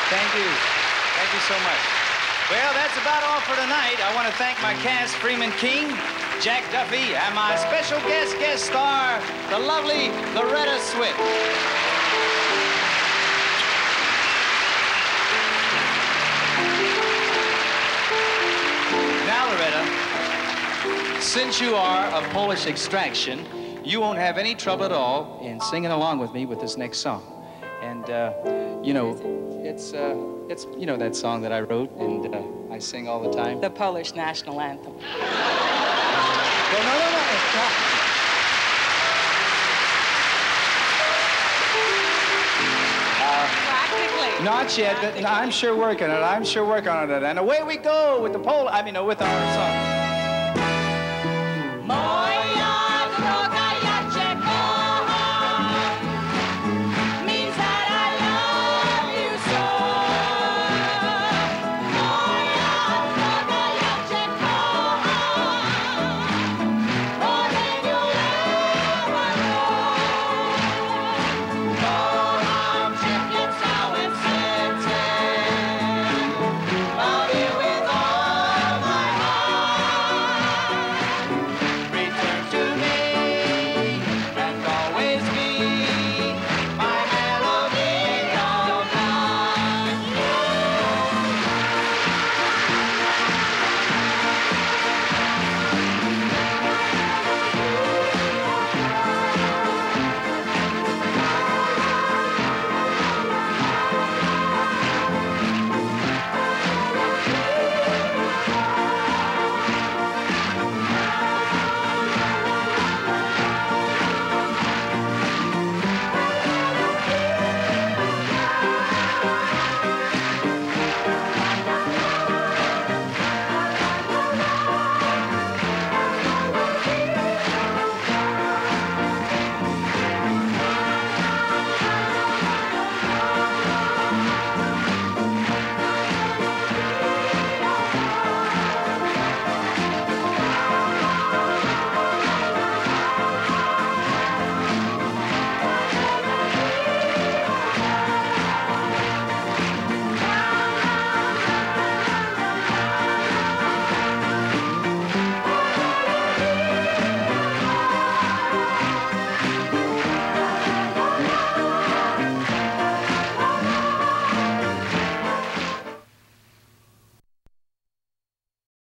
Thank you. Thank you so much. Well, that's about all for tonight. I want to thank my cast, Freeman King, Jack Duffy, and my special guest star, the lovely Loretta Swit. Now, Loretta, since you are of Polish extraction, you won't have any trouble at all in singing along with me with this next song. And, you know, it's you know that song that I wrote and I sing all the time? The Polish national anthem. Well, no, it's not. Practically. Not yet, but I'm sure working on it. I'm sure working on it. And away we go with the with our song.